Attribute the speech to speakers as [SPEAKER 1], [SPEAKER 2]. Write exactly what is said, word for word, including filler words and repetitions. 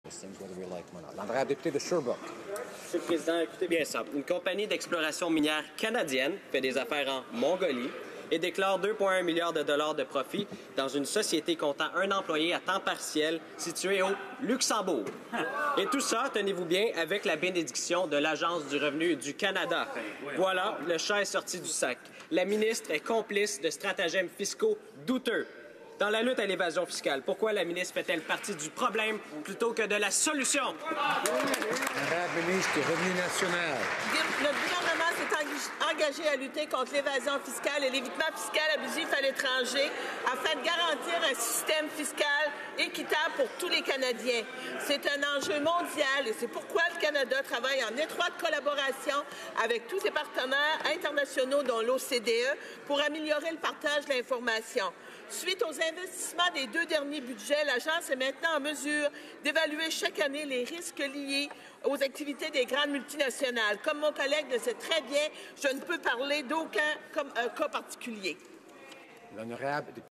[SPEAKER 1] L'honorable député de Sherbrooke.
[SPEAKER 2] Monsieur le Président, écoutez bien ça. Une compagnie d'exploration minière canadienne fait des affaires en Mongolie et déclare deux virgule un milliards de dollars de profit dans une société comptant un employé à temps partiel située au Luxembourg. Et tout ça, tenez-vous bien, avec la bénédiction de l'Agence du revenu du Canada. Voilà, le chat est sorti du sac. La ministre est complice de stratagèmes fiscaux douteux. Dans la lutte à l'évasion fiscale, pourquoi la ministre fait-elle partie du problème plutôt que de la solution?
[SPEAKER 1] L'honorable ministre du Revenu national.
[SPEAKER 3] Le gouvernement s'est engagé à lutter contre l'évasion fiscale et l'évitement fiscal abusif à l'étranger afin de garantir un système fiscal équitable pour tous les Canadiens. C'est un enjeu mondial et c'est pourquoi le Canada travaille en étroite collaboration avec tous ses partenaires internationaux, dont l'O C D E, pour améliorer le partage de l'information. Suite aux investissements des deux derniers budgets, l'Agence est maintenant en mesure d'évaluer chaque année les risques liés aux activités des grandes multinationales. Comme mon collègue le sait très bien, je ne peux parler d'aucun euh, cas particulier.
[SPEAKER 1] L'honorable